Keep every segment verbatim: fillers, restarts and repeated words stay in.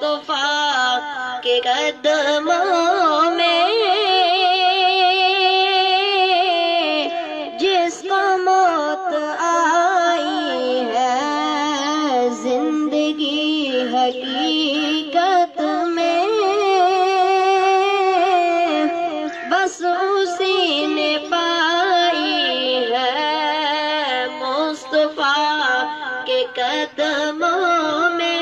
مصطفیٰ کے قدموں میں، جس کو موت آئی ہے زندگی حقیقت میں، بس اسی نے پائی ہے مصطفیٰ کے قدموں میں،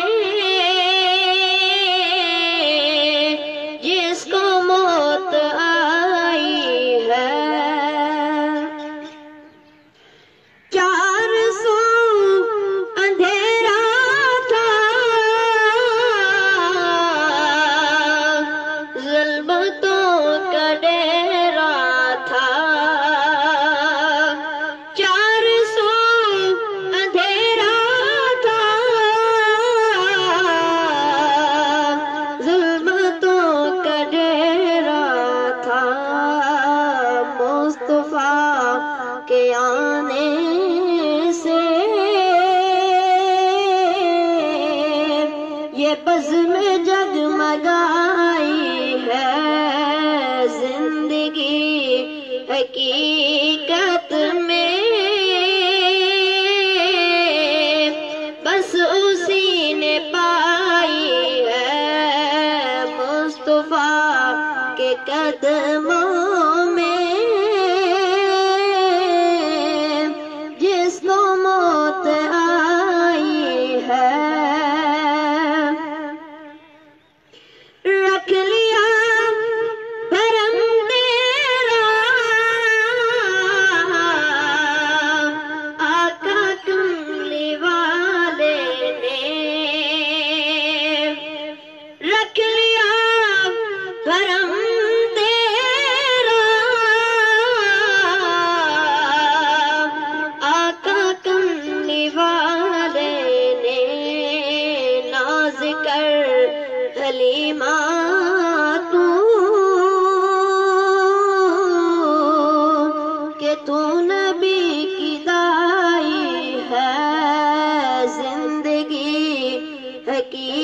جس کو موت آئی ہے۔ چار سو اندھیرا تھا، ظلمتوں کا ڈیرا تھا، چار سو اندھیرا تھا، ظلمتوں کا ڈیرا تھا، مصطفیٰ کے آنے سے یہ بزم جگمگائی ہے زندگی حقیقت میں، بس اسی نے پائی ہے مصطفیٰ کے قدموں میں، جس کو موت آئی ہے۔ رکھ لیا بھرم تیرا آقا کملی والے نے، رکھ لیا بھرم تیرا آقا کملی والے نے، ناز کر حلیمہ تو کہ تو نبی کی دائی ہے زندگی حقیقت